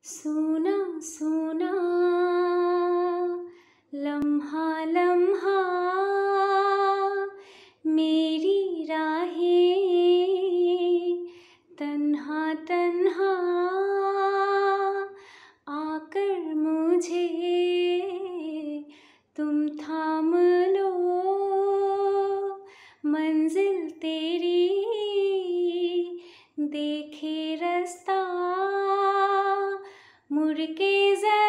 सोना सोना लम्हा लम्हा मेरी राहें तन्हा तन्हा आकर मुझे तुम थाम लो। मंजिल तेरी देखे रास्ता मुड़ के